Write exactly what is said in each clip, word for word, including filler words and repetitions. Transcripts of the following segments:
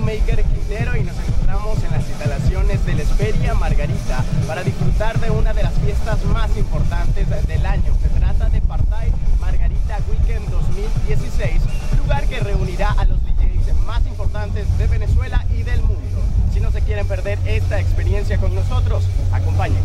Maker Quintero y nos encontramos en las instalaciones de la Esperia Margarita para disfrutar de una de las fiestas más importantes del año. Se trata de Partai Margarita Weekend dos mil dieciséis, lugar que reunirá a los D Js más importantes de Venezuela y del mundo. Si no se quieren perder esta experiencia con nosotros, acompáñenos.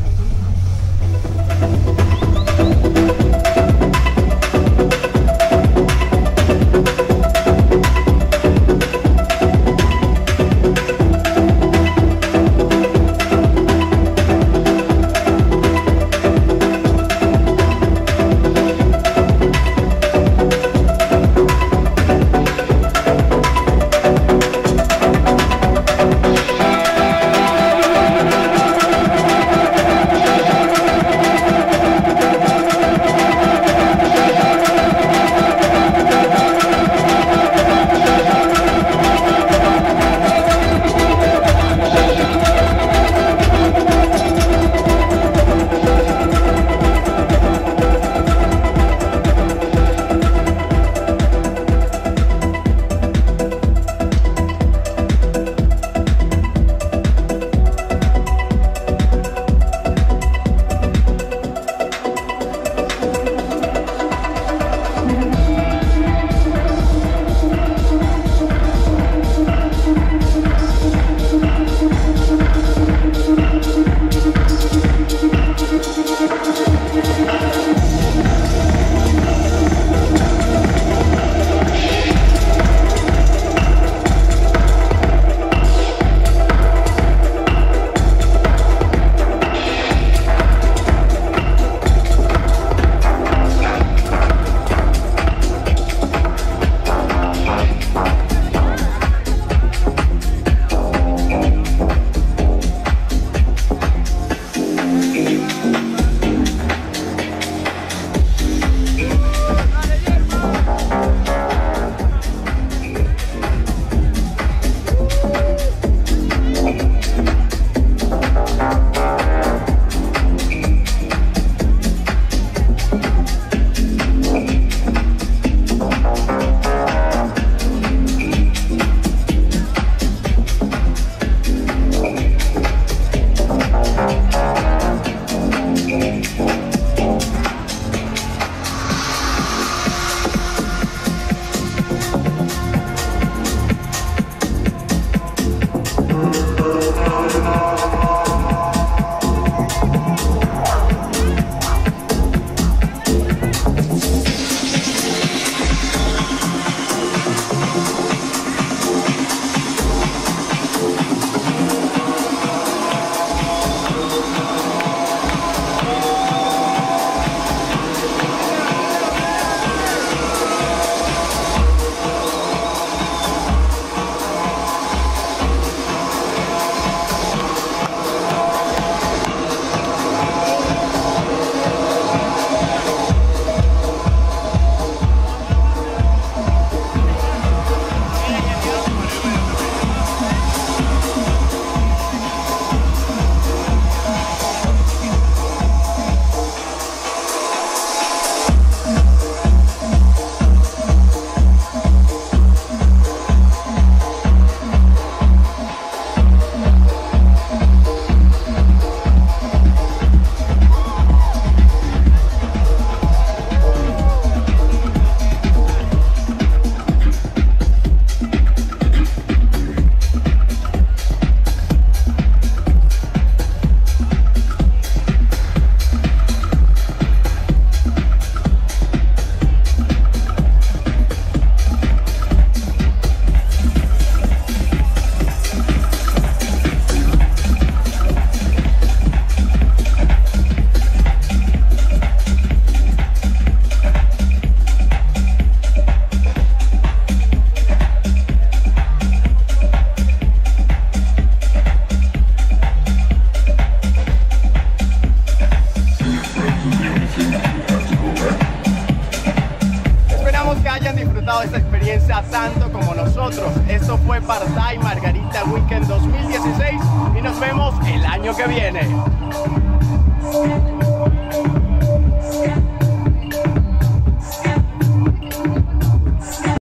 Esta experiencia tanto como nosotros. Esto fue Partai Margarita Weekend dos mil dieciséis y nos vemos el año que viene.